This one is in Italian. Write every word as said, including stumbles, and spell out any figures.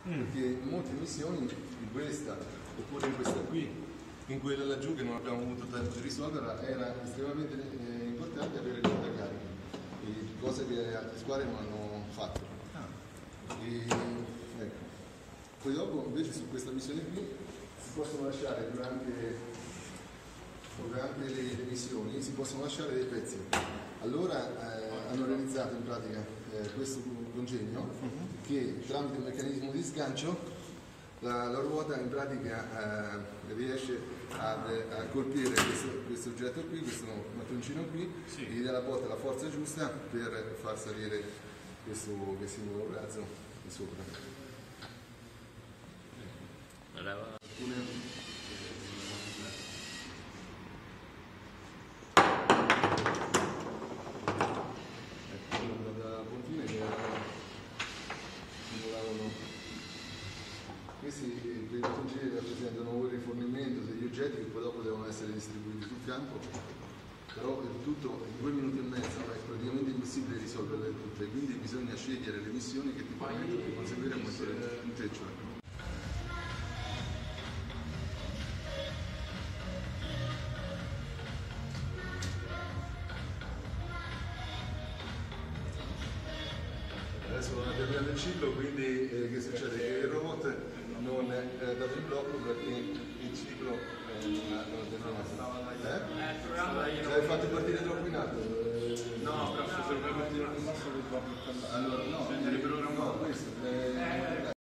mm. perché in molte missioni, in questa oppure in questa qui, in quella laggiù che non abbiamo avuto tempo di risolvere, era estremamente eh, importante avere il portacarichi, cosa che altre squadre non hanno fatto. Ah. E, ecco. Poi dopo invece su questa missione qui si possono lasciare durante, durante le, le missioni si possono lasciare dei pezzi. Allora eh, hanno realizzato in pratica eh, questo congegno uh-huh. che tramite un meccanismo di sgancio la, la ruota in pratica eh, riesce ad, a colpire questo, questo oggetto qui, questo mattoncino qui, sì. e gli dà la botta la forza giusta per far salire questo, questo nuovo razzo di sopra. Allora. Questi quei mattoncini rappresentano il rifornimento degli oggetti che poi dopo devono essere distribuiti sul campo, però il tutto in due minuti e mezzo è praticamente impossibile risolverle tutte, quindi bisogna scegliere le missioni che ti permettono di conseguire un maggiore punteggio. Adesso non abbiamo il ciclo, quindi eh, che succede? Che il robot non è eh, dato in blocco perché il ciclo eh, non ha terminato. Eh? L'hai fatto partire troppo in alto? Eh, no, però se lo fai partire in basso lo sbatti. Allora no.